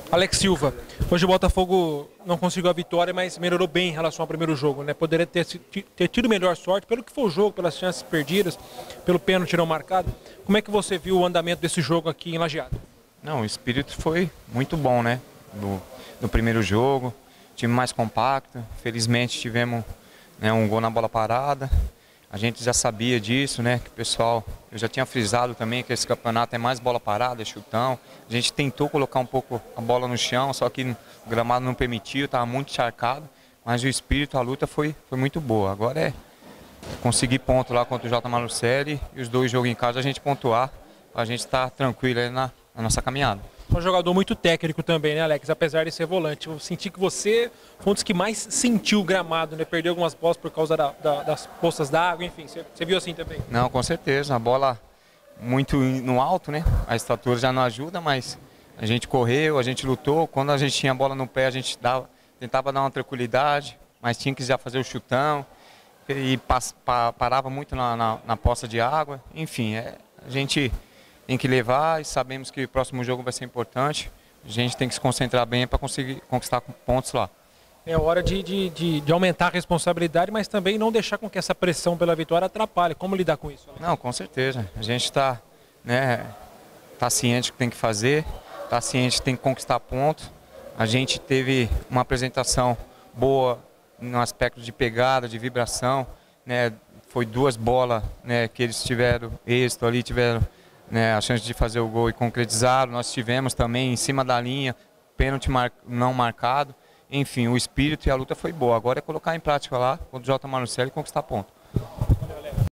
Alex Silva, hoje o Botafogo não conseguiu a vitória, mas melhorou bem em relação ao primeiro jogo, né? Poderia ter tido melhor sorte pelo que foi o jogo, pelas chances perdidas, pelo pênalti não marcado. Como é que você viu o andamento desse jogo aqui em Lajeado? Não, o espírito foi muito bom, né? No primeiro jogo, time mais compacto. Felizmente tivemos, né, um gol na bola parada. A gente já sabia disso, né? Que o pessoal, eu já tinha frisado também que esse campeonato é mais bola parada, chutão. A gente tentou colocar um pouco a bola no chão, só que o gramado não permitiu, estava muito encharcado. Mas o espírito, a luta foi muito boa. Agora é conseguir ponto lá contra o J. Malucelli e os dois jogos em casa a gente pontuar, para a gente estar tranquilo aí na nossa caminhada. É um jogador muito técnico também, né, Alex? Apesar de ser volante. Eu senti que você foi um dos que mais sentiu o gramado, né? Perdeu algumas bolas por causa das poças d'água, enfim. Você viu assim também? Não, com certeza. A bola muito no alto, né? A estatura já não ajuda, mas a gente correu, a gente lutou. Quando a gente tinha a bola no pé, a gente tentava dar uma tranquilidade, mas tinha que já fazer o chutão. E parava muito na poça de água. Enfim, a gente tem que levar e sabemos que o próximo jogo vai ser importante. A gente tem que se concentrar bem para conseguir conquistar pontos lá. É hora de aumentar a responsabilidade, mas também não deixar com que essa pressão pela vitória atrapalhe. Como lidar com isso, Alex? Não, com certeza. A gente está, né, tá ciente que tem que fazer, está ciente que tem que conquistar pontos. A gente teve uma apresentação boa no aspecto de pegada, de vibração, né? Foi duas bolas, né, que eles tiveram êxito ali, tiveram, né, a chance de fazer o gol e concretizaram. Nós tivemos também em cima da linha, pênalti não marcado. Enfim, o espírito e a luta foi boa. Agora é colocar em prática lá, contra o J. Malucelli e conquistar ponto.